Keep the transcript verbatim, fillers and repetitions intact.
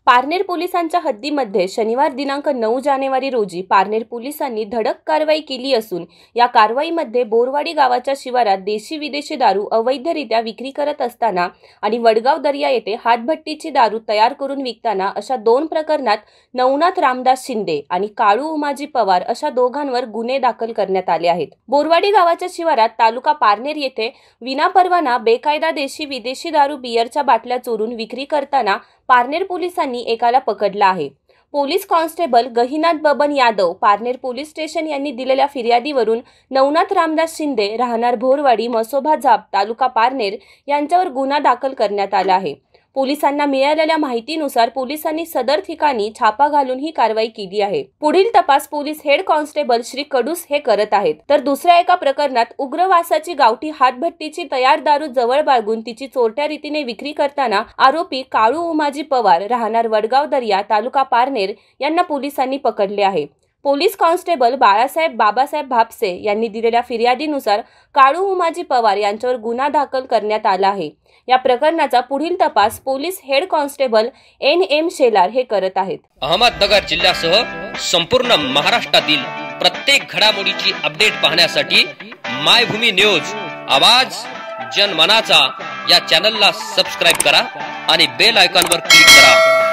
पारनेर पोलिसांच्या हद्दीमध्ये शनिवार दिनांक नऊ जानेवारी रोजी पारनेर पोलिसांनी धडक कारवाई केली असून या कारवाईमध्ये बोरवाडी गावाच्या शिवारात देशी विदेशी दारू अवैधरित्या विक्री करत असताना आणि वडगाव दर्या येथे हातभट्टीची दारू तयार करून विकताना अशा दोन प्रकरणात नवनाथ रामदास शिंदे आणि काळू उमाजी पवार अशा दोघांवर गुन्हे दाखल करण्यात आले आहेत। बोरवाडी गावाच्या शिवारात तालुका पारनेर येथे विनापरवाना बेकायदा देशी विदेशी दारू बियरच्या बाटल्या चोरून विक्री करताना पारनेर पोलिसांनी एकाला पकडला आहे। Police constable Gahinath Baban Yadav Parner police station यांनी दिलेल्या फिर्यादीवरून नवनाथ रामदास शिंदे राहणार भोरवाडी मसोबा जाप तालुका पारनेर यांच्यावर गुन्हा दाखल करण्यात आला आहे। पोलिसांना मिळालेल्या माहितीनुसार पोलिसांनी सदर ठिकाणी छापा घालून ही कारवाई केली आहे। पुढील तपास police head constable Shri Kadus हे करत आहेत। तर दुसऱ्या एका प्रकरणात उग्रवासाची गावठी हातभट्टीची तयार दारू जवळ बाळगून तिची चोरट्या रीतीने विक्री करताना आरोपी काळू उमाजी पवार राहणार वडगाव दर्या तालुका पारनेर यांना पोलिसांनी पकडले आहे। पोलीस कॉन्स्टेबल बाळासाहेब बाबासाहेब भापसे यांनी दिलेल्या फिर्यादीनुसार काळू उमाजी पवार यांच्यावर गुन्हा दाखल करण्यात आला आहे। या प्रकरणाचा पुढील तपास police head constable N M Shelar हे करत आहेत। अहमदनगर जिल्ह्यासह संपूर्ण महाराष्ट्रातील प्रत्येक घडामोडीची अपडेट पाहण्यासाठी मायभूमी न्यूज आवाज जनमनाचा या चॅनलला सबस्क्राइब करा आणि बेल आयकॉनवर क्लिक करा।